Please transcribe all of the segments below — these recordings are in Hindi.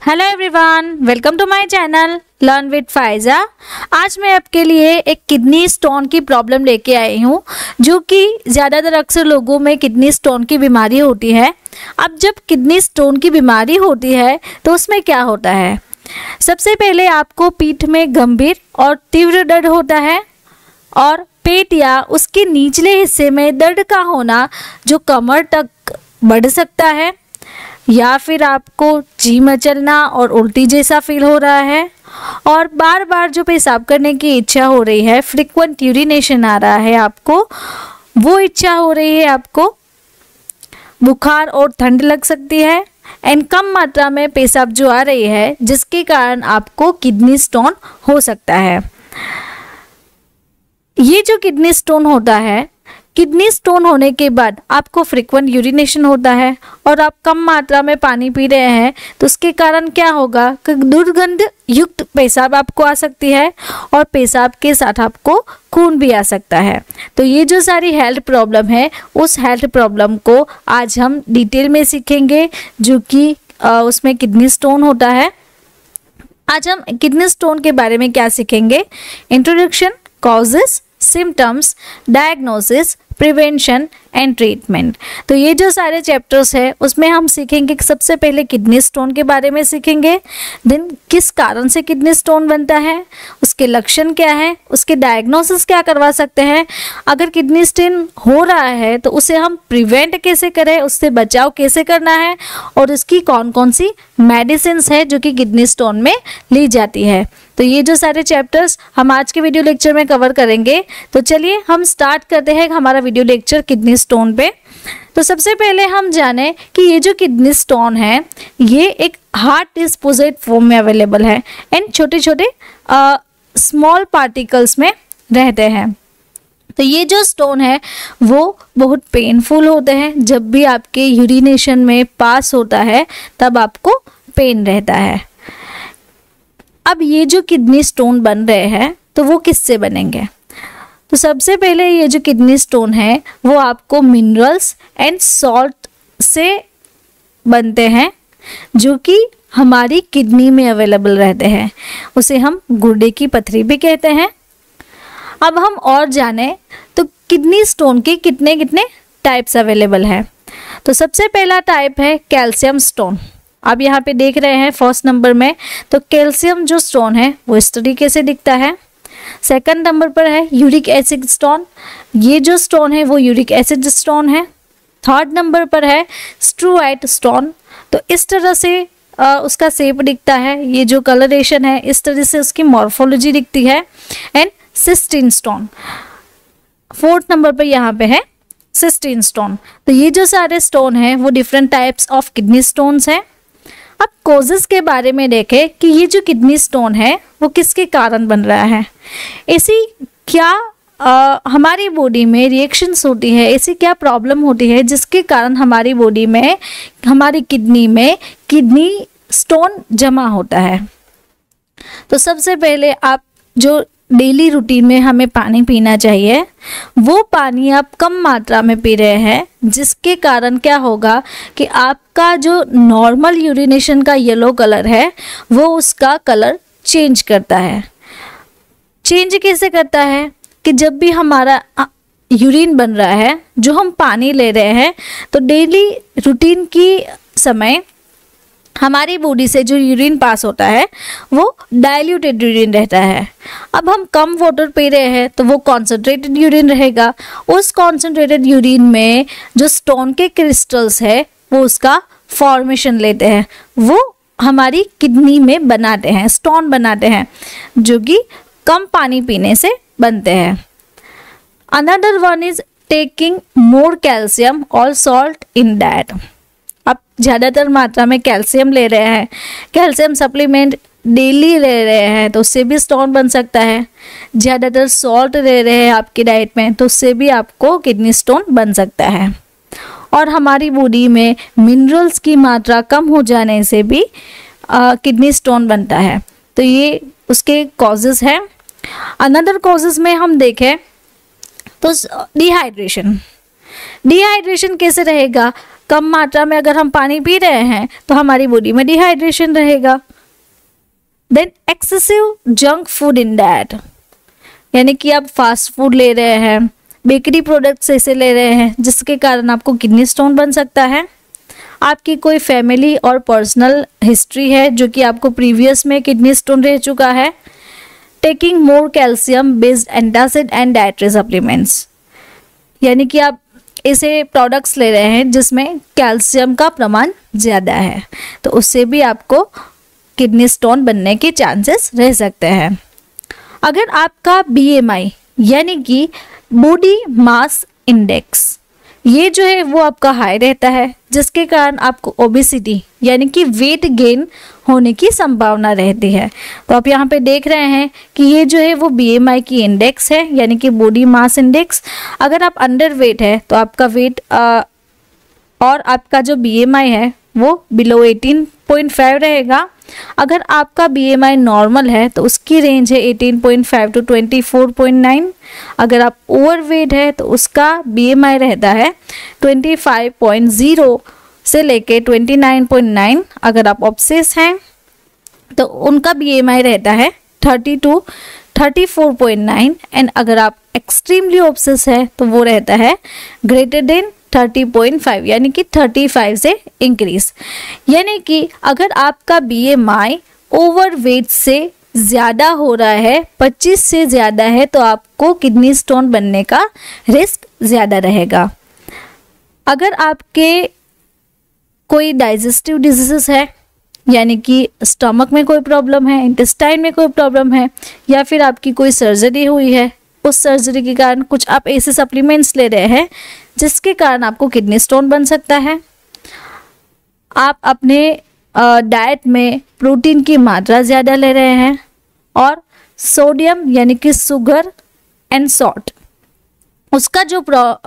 Hello everyone, welcome to my channel learn with Faiza. आज मैं आपके लिए एक किडनी स्टोन की प्रॉब्लम लेके आई हूँ, जो कि ज़्यादातर अक्सर लोगों में किडनी स्टोन की बीमारी होती है। अब जब किडनी स्टोन की बीमारी होती है तो उसमें क्या होता है? सबसे पहले आपको पीठ में गंभीर और तीव्र दर्द होता है और पेट या उसके निचले हिस्से में दर्द का होना जो कमर तक बढ़ सकता है, या फिर आपको जी मचलना और उल्टी जैसा फील हो रहा है और बार बार जो पेशाब करने की इच्छा हो रही है, फ्रीक्वेंट यूरिनेशन आ रहा है, आपको वो इच्छा हो रही है, आपको बुखार और ठंड लग सकती है एंड कम मात्रा में पेशाब जो आ रही है, जिसके कारण आपको किडनी स्टोन हो सकता है। ये जो किडनी स्टोन होता है, किडनी स्टोन होने के बाद आपको फ्रीक्वेंट यूरिनेशन होता है और आप कम मात्रा में पानी पी रहे हैं, तो उसके कारण क्या होगा कि दुर्गंध युक्त पेशाब आपको आ सकती है और पेशाब के साथ आपको खून भी आ सकता है। तो ये जो सारी हेल्थ प्रॉब्लम है, उस हेल्थ प्रॉब्लम को आज हम डिटेल में सीखेंगे, जो कि उसमें किडनी स्टोन होता है। आज हम किडनी स्टोन के बारे में क्या सीखेंगे? Introduction, causes, symptoms, diagnosis, prevention and treatment. तो ये जो सारे चैप्टर्स है उसमें हम सीखेंगे कि सबसे पहले किडनी स्टोन के बारे में सीखेंगे, देन किस कारण से किडनी स्टोन बनता है, उसके लक्षण क्या है, उसके डायग्नोसिस क्या करवा सकते हैं, अगर किडनी स्टोन हो रहा है तो उसे हम प्रिवेंट कैसे करें, उससे बचाव कैसे करना है और उसकी कौन कौन सी मेडिसिन है जो कि किडनी स्टोन में ली जाती है। तो ये जो सारे चैप्टर्स हम आज के वीडियो लेक्चर में कवर करेंगे। तो चलिए हम स्टार्ट करते हैं हमारा वीडियो लेक्चर किडनी स्टोन पे। तो सबसे पहले हम जाने कि ये जो किडनी स्टोन है, ये एक हार्ड डिस्पोजिट फॉर्म में अवेलेबल है एंड छोटे छोटे स्मॉल पार्टिकल्स में रहते हैं। तो ये जो स्टोन है वो बहुत पेनफुल होते हैं। जब भी आपके यूरिनेशन में पास होता है तब आपको पेन रहता है। अब ये जो किडनी स्टोन बन रहे हैं तो वो किससे बनेंगे? तो सबसे पहले ये जो किडनी स्टोन है वो आपको मिनरल्स एंड सॉल्ट से बनते हैं, जो कि हमारी किडनी में अवेलेबल रहते हैं। उसे हम गुर्दे की पथरी भी कहते हैं। अब हम और जाने तो किडनी स्टोन के कितने कितने टाइप्स अवेलेबल है। तो सबसे पहला टाइप है कैल्शियम स्टोन। आप यहाँ पे देख रहे हैं फर्स्ट नंबर में, तो कैल्शियम जो स्टोन है वो इस तरीके से दिखता है। सेकंड नंबर पर है यूरिक एसिड स्टोन। ये जो स्टोन है वो यूरिक एसिड स्टोन है। थर्ड नंबर पर है स्ट्रूआइट स्टोन। तो इस तरह से उसका शेप दिखता है, ये जो कलरेशन है इस तरह से उसकी मॉर्फोलॉजी दिखती है। And cystine stone fourth number पर यहाँ पे है सिस्टीन स्टोन। तो ये जो सारे स्टोन हैं वो different types of kidney stones हैं। अब कोजेस के बारे में देखें कि ये जो किडनी स्टोन है वो किसके कारण बन रहा है, ऐसी क्या हमारी बॉडी में रिएक्शंस होती है, ऐसी क्या प्रॉब्लम होती है जिसके कारण हमारी बॉडी में, हमारी किडनी में किडनी स्टोन जमा होता है। तो सबसे पहले आप जो डेली रूटीन में हमें पानी पीना चाहिए, वो पानी आप कम मात्रा में पी रहे हैं, जिसके कारण क्या होगा कि आपका जो नॉर्मल यूरिनेशन का येलो कलर है वो उसका कलर चेंज करता है। चेंज कैसे करता है कि जब भी हमारा यूरिन बन रहा है, जो हम पानी ले रहे हैं, तो डेली रूटीन की समय हमारी बॉडी से जो यूरिन पास होता है वो डाइल्यूटेड यूरिन रहता है। अब हम कम वाटर पी रहे हैं तो वो कॉन्सेंट्रेटेड यूरिन रहेगा। उस कॉन्सेंट्रेटेड यूरिन में जो स्टोन के क्रिस्टल्स है वो उसका फॉर्मेशन लेते हैं, वो हमारी किडनी में बनाते हैं, स्टोन बनाते हैं, जो कि कम पानी पीने से बनते हैं। Another one is taking more calcium और सॉल्ट इन डाइट। आप ज़्यादातर मात्रा में कैल्शियम ले रहे हैं, कैल्शियम सप्लीमेंट डेली ले रहे हैं तो उससे भी स्टोन बन सकता है। ज़्यादातर सॉल्ट ले रहे हैं आपकी डाइट में तो उससे भी आपको किडनी स्टोन बन सकता है। और हमारी बॉडी में मिनरल्स की मात्रा कम हो जाने से भी किडनी स्टोन बनता है। तो ये उसके कॉजेज़ हैं। अनदर कॉजेज़ में हम देखें तो डिहाइड्रेशन। डिहाइड्रेशन कैसे रहेगा? कम मात्रा में अगर हम पानी पी रहे हैं तो हमारी बॉडी में डिहाइड्रेशन रहेगा। Then excessive junk food in diet, यानी कि आप फास्ट फूड ले रहे हैं, बेकरी प्रोडक्ट्स ऐसे ले रहे हैं जिसके कारण आपको किडनी स्टोन बन सकता है। आपकी कोई फैमिली और पर्सनल हिस्ट्री है जो कि आपको प्रीवियस में किडनी स्टोन रह चुका है। Taking more calcium based antacid and dietary supplements, यानी कि आप ऐसे प्रोडक्ट्स ले रहे हैं जिसमें कैल्शियम का प्रमाण ज़्यादा है, तो उससे भी आपको किडनी स्टोन बनने के चांसेस रह सकते हैं। अगर आपका BMI यानी कि बॉडी मास इंडेक्स ये जो है वो आपका हाई रहता है, जिसके कारण आपको ओबेसिटी यानी कि वेट गेन होने की संभावना रहती है। तो आप यहाँ पे देख रहे हैं कि ये जो है वो BMI की इंडेक्स है, यानी कि बॉडी मास इंडेक्स। अगर आप अंडर वेट है तो आपका वेट और आपका जो BMI है वो बिलो 18.5 रहेगा। अगर आपका BMI नॉर्मल है तो उसकी रेंज है 18.5 टू 24.9। अगर आप ओवरवेट है तो उसका BMI रहता है 25.0 से लेके 29.9। अगर आप ऑब्सेस हैं तो उनका BMI रहता है 30 टू 34.9। एंड अगर आप एक्सट्रीमली ऑब्सेस है तो वो रहता है ग्रेटर देन 30.5, यानी कि 35 से इंक्रीज। यानी कि अगर आपका BMI ओवरवेट से ज़्यादा हो रहा है, 25 से ज़्यादा है, तो आपको किडनी स्टोन बनने का रिस्क ज़्यादा रहेगा। अगर आपके कोई डाइजेस्टिव डिजीज़ है, यानी कि स्टमक में कोई प्रॉब्लम है, इंटेस्टाइन में कोई प्रॉब्लम है, या फिर आपकी कोई सर्जरी हुई है, उस सर्जरी के कारण कुछ आप ऐसे सप्लीमेंट्स ले रहे हैं जिसके कारण आपको किडनी स्टोन बन सकता है। आप अपने डाइट में प्रोटीन की मात्रा ज़्यादा ले रहे हैं और सोडियम यानी कि शुगर एंड सॉल्ट उसका जो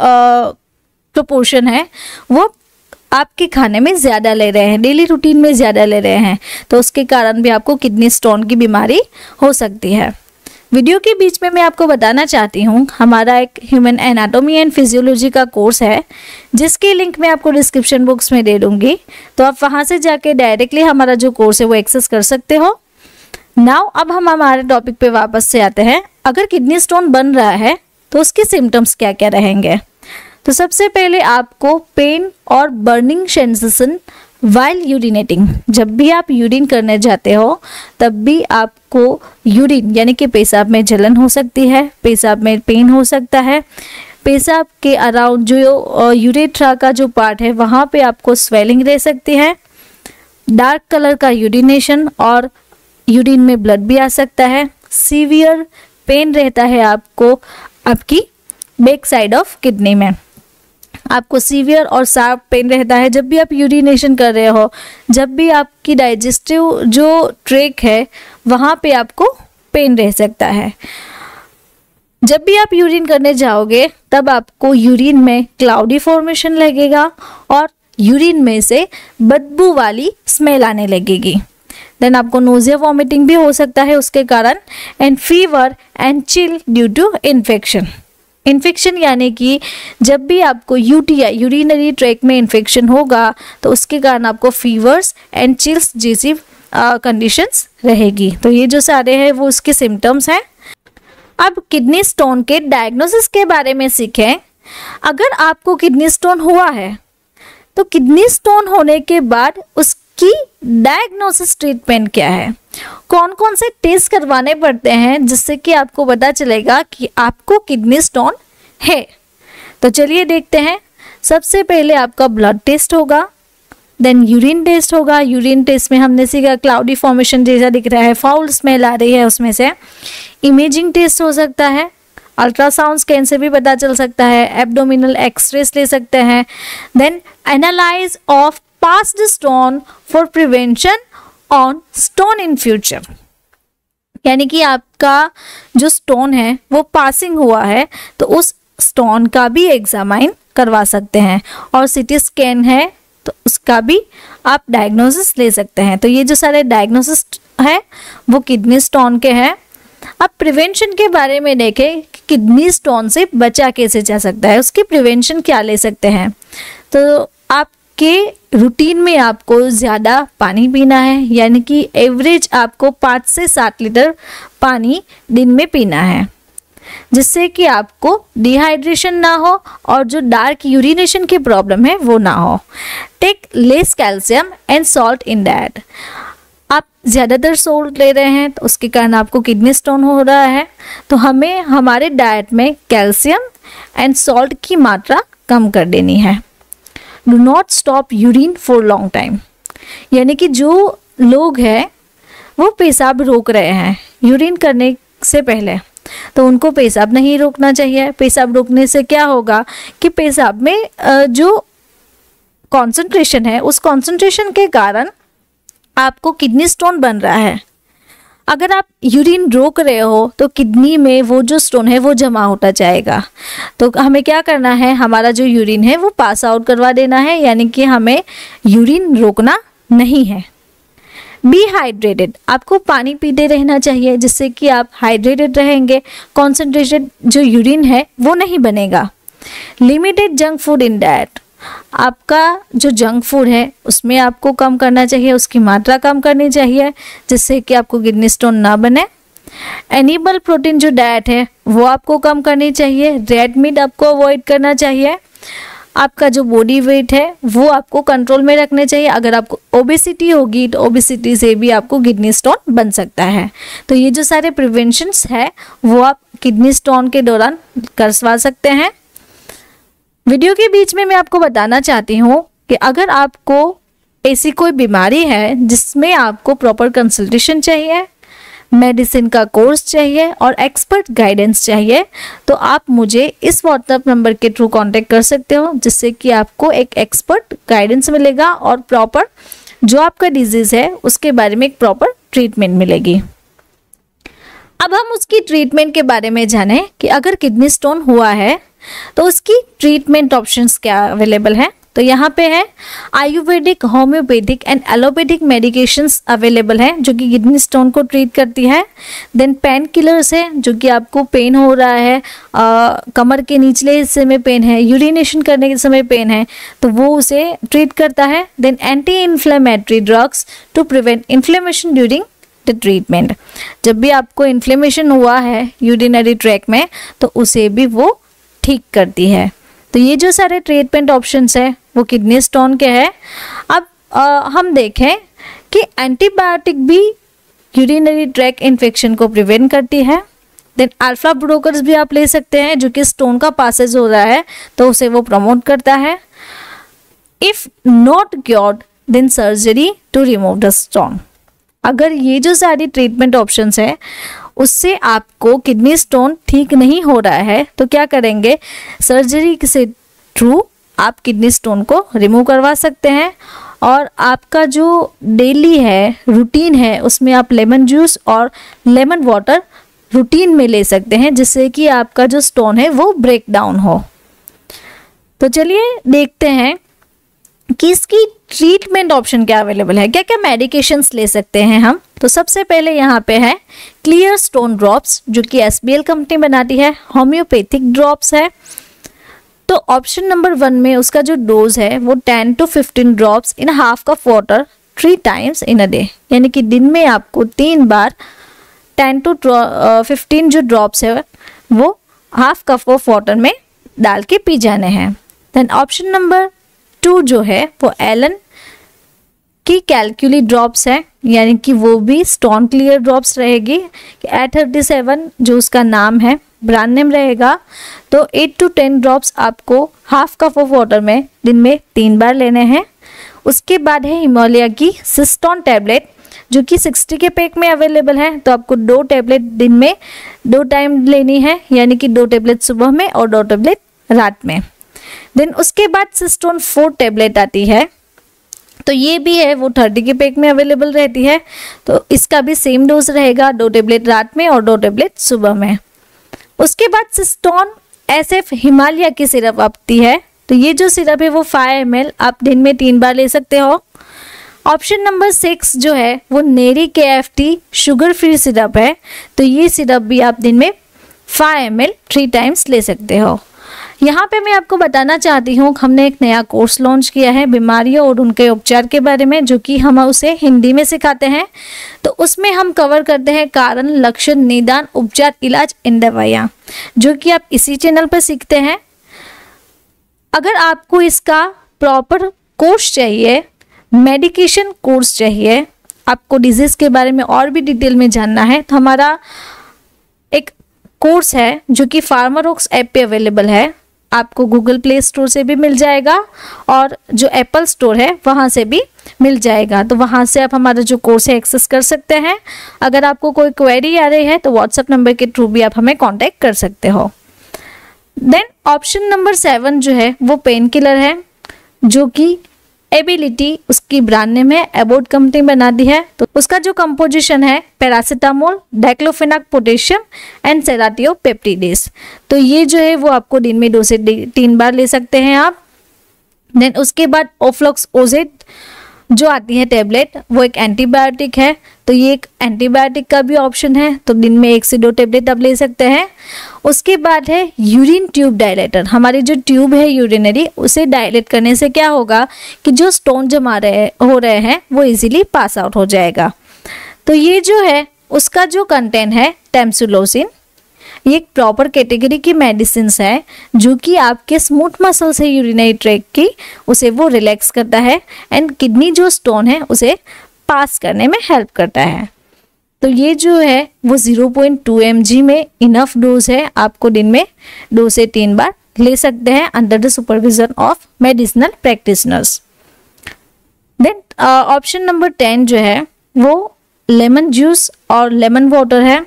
प्रोपोर्शन है वो आपके खाने में ज़्यादा ले रहे हैं, डेली रूटीन में ज़्यादा ले रहे हैं, तो उसके कारण भी आपको किडनी स्टोन की बीमारी हो सकती है। वीडियो के बीच में मैं आपको बताना चाहती हूँ, हमारा एक ह्यूमन एनाटॉमी एंड फिजियोलॉजी का कोर्स है जिसकी लिंक मैं आपको डिस्क्रिप्शन बॉक्स में दे दूँगी, तो आप वहाँ से जाके डायरेक्टली हमारा जो कोर्स है वो एक्सेस कर सकते हो। नाउ अब हम हमारे टॉपिक पे वापस से आते हैं। अगर किडनी स्टोन बन रहा है तो उसके सिम्टम्स क्या क्या रहेंगे। तो सबसे पहले आपको पेन और बर्निंग सेंसेशन वाइल यूरिनेटिंग, जब भी आप यूरिन करने जाते हो तब भी आपको यूरिन यानी कि पेशाब में जलन हो सकती है, पेशाब में पेन हो सकता है, पेशाब के अराउंड जो यूरेथ्रा का जो पार्ट है वहाँ पे आपको स्वेलिंग रह सकती है, डार्क कलर का यूरिनेशन और यूरिन में ब्लड भी आ सकता है, सीवियर पेन रहता है आपको आपकी बैक साइड ऑफ किडनी में, आपको सीवियर और शार्प पेन रहता है जब भी आप यूरिनेशन कर रहे हो, जब भी आपकी डाइजेस्टिव जो ट्रैक है वहाँ पे आपको पेन रह सकता है। जब भी आप यूरिन करने जाओगे तब आपको यूरिन में क्लाउडी फॉर्मेशन लगेगा और यूरिन में से बदबू वाली स्मेल आने लगेगी। देन आपको नोजिया वॉमिटिंग भी हो सकता है उसके कारण, and fever and chill due to infection. Infection यानी कि जब भी आपको यूटीआई यूरिनरी ट्रैक में इन्फेक्शन होगा तो उसके कारण आपको फीवर्स एंड चिल्स जैसी कंडीशंस रहेगी। तो ये जो सारे हैं वो उसके सिम्टम्स हैं। अब किडनी स्टोन के डायग्नोसिस के बारे में सीखें। अगर आपको किडनी स्टोन हुआ है तो किडनी स्टोन होने के बाद उसकी डायग्नोसिस ट्रीटमेंट क्या है, कौन कौन से टेस्ट करवाने पड़ते हैं जिससे कि आपको पता चलेगा कि आपको किडनी स्टोन है। तो चलिए देखते हैं। सबसे पहले आपका ब्लड टेस्ट होगा, देन यूरिन टेस्ट होगा। यूरिन टेस्ट में हमने सीखा क्लाउडी फॉर्मेशन जैसा दिख रहा है, फाउल स्मेल आ रही है उसमें से। इमेजिंग टेस्ट हो सकता है, अल्ट्रासाउंड स्कैन से भी पता चल सकता है, एब्डोमिनल एक्सरेस ले सकते हैं। Then analyse of passed stone for prevention on stone in future, यानी कि आपका जो स्टोन है वो पासिंग हुआ है तो उस स्टोन का भी एग्जामाइन करवा सकते हैं, और सिटी स्कैन है तो उसका भी आप डायग्नोसिस ले सकते हैं। तो ये जो सारे डायग्नोसिस है वो किडनी स्टोन के हैं। अब प्रिवेंशन के बारे में देखें कि किडनी स्टोन से बचा कैसे जा सकता है, उसकी प्रिवेंशन क्या ले सकते हैं। तो आप उसके रूटीन में आपको ज़्यादा पानी पीना है, यानी कि एवरेज आपको 5 से 7 लीटर पानी दिन में पीना है, जिससे कि आपको डिहाइड्रेशन ना हो और जो डार्क यूरिनेशन की प्रॉब्लम है वो ना हो। Take less calcium and salt in diet. आप ज़्यादातर सॉल्ट ले रहे हैं तो उसके कारण आपको किडनी स्टोन हो रहा है, तो हमें हमारे डाइट में कैल्शियम एंड सॉल्ट की मात्रा कम कर देनी है। Do not stop urine for long time, यानी कि जो लोग हैं वो पेशाब रोक रहे हैं यूरिन करने से पहले, तो उनको पेशाब नहीं रोकना चाहिए। पेशाब रोकने से क्या होगा कि पेशाब में जो कॉन्सेंट्रेशन है उस कॉन्सेंट्रेशन के कारण आपको किडनी स्टोन बन रहा है। अगर आप यूरिन रोक रहे हो तो किडनी में वो जो स्टोन है वो जमा होता जाएगा। तो हमें क्या करना है, हमारा जो यूरिन है वो पास आउट करवा देना है, यानी कि हमें यूरिन रोकना नहीं है। बी हाइड्रेटेड, आपको पानी पीते रहना चाहिए जिससे कि आप हाइड्रेटेड रहेंगे, कॉन्सेंट्रेटेड जो यूरिन है वो नहीं बनेगा। Limited junk food in diet, आपका जो जंक फूड है उसमें आपको कम करना चाहिए, उसकी मात्रा कम करनी चाहिए जिससे कि आपको किडनी स्टोन ना बने। एनिमल प्रोटीन जो डाइट है वो आपको कम करनी चाहिए। रेड मीट आपको अवॉइड करना चाहिए। आपका जो बॉडी वेट है वो आपको कंट्रोल में रखने चाहिए। अगर आपको ओबेसिटी होगी तो ओबेसिटी से भी आपको किडनी स्टोन बन सकता है। तो ये जो सारे प्रिवेंशंस है वो आप किडनी स्टोन के दौरान करवा सकते हैं। वीडियो के बीच में मैं आपको बताना चाहती हूँ कि अगर आपको ऐसी कोई बीमारी है जिसमें आपको प्रॉपर कंसल्टेशन चाहिए, मेडिसिन का कोर्स चाहिए और एक्सपर्ट गाइडेंस चाहिए, तो आप मुझे इस व्हाट्सएप नंबर के थ्रू कांटेक्ट कर सकते हो, जिससे कि आपको एक एक्सपर्ट गाइडेंस मिलेगा और प्रॉपर जो आपका डिजीज़ है उसके बारे में एक प्रॉपर ट्रीटमेंट मिलेगी। अब हम उसकी ट्रीटमेंट के बारे में जानें कि अगर किडनी स्टोन हुआ है तो उसकी ट्रीटमेंट ऑप्शंस क्या अवेलेबल हैं। तो यहाँ पे है ayurvedic, homeopathic and allopathic medications available हैं जो कि किडनी स्टोन को ट्रीट करती है। देन पेन किलर्स है जो कि आपको पेन हो रहा है, कमर के निचले हिस्से में पेन है, यूरिनेशन करने के समय पेन है, तो वो उसे ट्रीट करता है। Then anti inflammatory drugs to prevent inflammation during the treatment, जब भी आपको इन्फ्लेमेशन हुआ है यूरिनरी ट्रैक में तो उसे भी वो ठीक करती है। तो ये जो सारे ट्रीटमेंट ऑप्शंस है वो किडनी स्टोन के हैं। अब हम देखें कि एंटीबायोटिक भी यूरिनरी ट्रैक इन्फेक्शन को प्रिवेंट करती है। देन अल्फा ब्लोकर्स भी आप ले सकते हैं जो कि स्टोन का पासेज हो रहा है तो उसे वो प्रमोट करता है। If not cured then surgery to remove the stone. अगर ये जो सारी ट्रीटमेंट ऑप्शंस है उससे आपको किडनी स्टोन ठीक नहीं हो रहा है तो क्या करेंगे, सर्जरी से थ्रू आप किडनी स्टोन को रिमूव करवा सकते हैं। और आपका जो डेली है रूटीन है उसमें आप लेमन जूस और लेमन वाटर रूटीन में ले सकते हैं जिससे कि आपका जो स्टोन है वो ब्रेक डाउन हो। तो चलिए देखते हैं कि इसकी ट्रीटमेंट ऑप्शन क्या अवेलेबल है, क्या क्या मेडिकेशंस ले सकते हैं हम। तो सबसे पहले यहाँ पे है क्लियर स्टोन ड्रॉप्स जो कि SBL कंपनी बनाती है, होम्योपैथिक ड्रॉप्स है। तो ऑप्शन नंबर 1 में उसका जो डोज है वो 10 to 15 drops in half cup water 3 times in a day, यानी कि दिन में आपको 3 बार 10 to 15 जो ड्रॉप्स है वो हाफ कप ऑफ वाटर में डाल के पी जाने हैं। देन ऑप्शन नंबर 2 जो है वो एलन की कैलकुली ड्रॉप्स है, यानी कि वो भी स्टोन क्लियर ड्रॉप्स रहेगी। A37 जो उसका नाम है, ब्रांड नेम रहेगा। तो 8 to 10 ड्रॉप्स आपको हाफ कप ऑफ वाटर में दिन में 3 बार लेने हैं। उसके बाद है हिमालय की सिस्टोन टैबलेट जो कि 60 के पैक में अवेलेबल है। तो आपको 2 टैबलेट दिन में 2 टाइम लेनी है, यानी कि 2 टैबलेट सुबह में और 2 टैबलेट रात में। देन उसके बाद सिस्टोन 4 टैबलेट आती है, तो ये भी है वो 30 के पैक में अवेलेबल रहती है। तो इसका भी सेम डोज रहेगा, 2 टैबलेट रात में और 2 टैबलेट सुबह में। उसके बाद सिस्टोन SF हिमालय की सिरप आती है। तो ये जो सिरप है वो 5 ml आप दिन में 3 बार ले सकते हो। ऑप्शन नंबर 6 जो है वो Neeri KFT sugar free syrup है। तो ये सिरप भी आप दिन में 5 ml 3 times ले सकते हो। यहाँ पे मैं आपको बताना चाहती हूँ, हमने एक नया कोर्स लॉन्च किया है बीमारियों और उनके उपचार के बारे में, जो कि हम उसे हिंदी में सिखाते हैं। तो उसमें हम कवर करते हैं कारण, लक्षण, निदान, उपचार, इलाज एंड दवाइयाँ, जो कि आप इसी चैनल पर सीखते हैं। अगर आपको इसका प्रॉपर कोर्स चाहिए, मेडिकेशन कोर्स चाहिए, आपको डिजीज़ के बारे में और भी डिटेल में जानना है, तो हमारा एक कोर्स है जो कि फार्मारोक्स ऐप पे अवेलेबल है। आपको गूगल प्ले स्टोर से भी मिल जाएगा और जो एप्पल स्टोर है वहाँ से भी मिल जाएगा। तो वहाँ से आप हमारा जो कोर्स है एक्सेस कर सकते हैं। अगर आपको कोई क्वेरी आ रही है तो व्हाट्सएप नंबर के थ्रू भी आप हमें कांटेक्ट कर सकते हो। देन ऑप्शन नंबर 7 जो है वो पेन किलर है, जो कि एबिलिटी उसकी ब्रांड नेम है, एबोट कंपनी बनाती है। तो उसका जो कंपोजिशन है paracetamol, diclofenac potassium and serratiopeptidase. तो ये जो है वो आपको दिन में 2 से 3 बार ले सकते हैं आप। देन उसके बाद ओफ्लॉक्सोजेड जो आती है टैबलेट, वो एक एंटीबायोटिक है। तो ये एक एंटीबायोटिक का भी ऑप्शन है, तो दिन में 1 से 2 टैबलेट आप ले सकते हैं। उसके बाद है यूरिन ट्यूब डायलेटर। हमारी जो ट्यूब है यूरिनरी, उसे डायलेट करने से क्या होगा कि जो स्टोन जमा हो रहे हैं वो इजीली पास आउट हो जाएगा। तो ये जो है उसका जो कंटेंट है टेम्सुलोसिन, ये एक प्रॉपर कैटेगरी की मेडिसिन है, जो कि आपके स्मूथ मसल्स है यूरिनरी ट्रैक्ट की, उसे वो रिलैक्स करता है एंड किडनी जो स्टोन है उसे पास करने में हेल्प करता है। तो ये जो है वो 0.2 mg में इनफ डोज है, आपको दिन में 2 से 3 बार ले सकते हैं under the supervision of medicinal practitioners. Then option number 10 जो है वो लेमन जूस और लेमन वाटर है।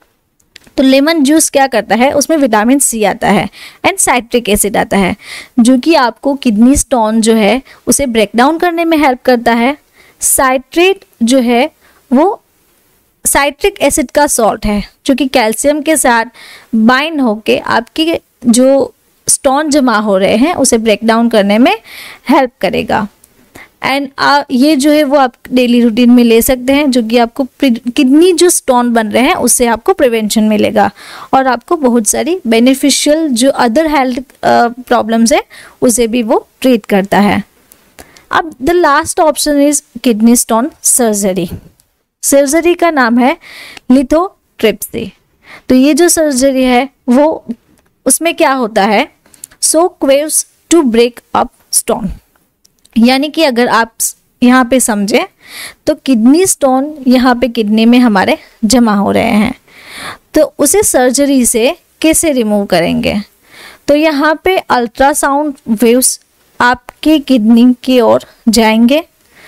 तो लेमन जूस क्या करता है, उसमें विटामिन सी आता है एंड साइट्रिक एसिड आता है, जो कि आपको किडनी स्टोन जो है उसे ब्रेक डाउन करने में हेल्प करता है। साइट्रेट जो है वो साइट्रिक एसिड का सॉल्ट है, जो कि कैल्शियम के साथ बाइंड होके आपके जो स्टोन जमा हो रहे हैं उसे ब्रेक डाउन करने में हेल्प करेगा। एंड ये जो है वो आप डेली रूटीन में ले सकते हैं, जो कि आपको किडनी जो स्टोन बन रहे हैं उससे आपको प्रिवेंशन मिलेगा और आपको बहुत सारी बेनिफिशियल जो अदर हेल्थ प्रॉब्लम्स है उसे भी वो ट्रीट करता है। अब the last option is kidney stone surgery. Surgery का नाम है लिथोट्रिप्सी। तो ये जो सर्जरी है वो उसमें क्या होता है, shock waves to break up stone. यानी कि अगर आप यहाँ पे समझें तो किडनी स्टोन यहाँ पे किडनी में हमारे जमा हो रहे हैं, तो उसे सर्जरी से कैसे रिमूव करेंगे। तो यहाँ पे अल्ट्रासाउंड वेव्स आपके किडनी की ओर जाएंगे,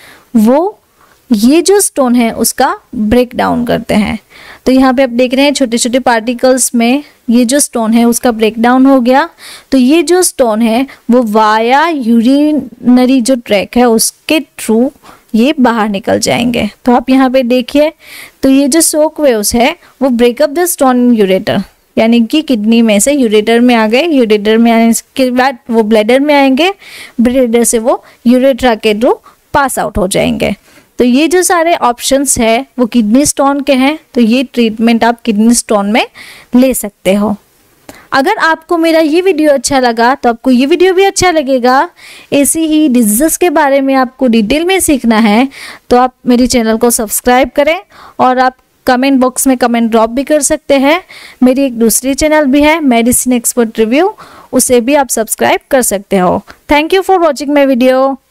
वो ये जो स्टोन है उसका ब्रेक डाउन करते हैं। तो यहाँ पे आप देख रहे हैं छोटे छोटे पार्टिकल्स में ये जो स्टोन है उसका ब्रेक डाउन हो गया। तो ये जो स्टोन है वो वाया यूरिनरी जो ट्रैक है उसके थ्रू ये बाहर निकल जाएंगे। तो आप यहाँ पे देखिए, तो ये जो शॉक वेव्स है वो break up the stone in ureter, यानी कि किडनी में से यूरेटर में आ गए, यूरेटर में आने के बाद वो ब्लैडर में आएंगे, ब्लैडर से वो यूरेट्रा के थ्रू पास आउट हो जाएंगे। तो ये जो सारे ऑप्शंस है वो किडनी स्टोन के हैं, तो ये ट्रीटमेंट आप किडनी स्टोन में ले सकते हो। अगर आपको मेरा ये वीडियो अच्छा लगा तो आपको ये वीडियो भी अच्छा लगेगा। ऐसी ही डिजीज़ के बारे में आपको डिटेल में सीखना है तो आप मेरे चैनल को सब्सक्राइब करें और आप कमेंट बॉक्स में कमेंट ड्रॉप भी कर सकते हैं। मेरी एक दूसरी चैनल भी है मेडिसिन एक्सपर्ट रिव्यू, उसे भी आप सब्सक्राइब कर सकते हो। Thank you for watching my video.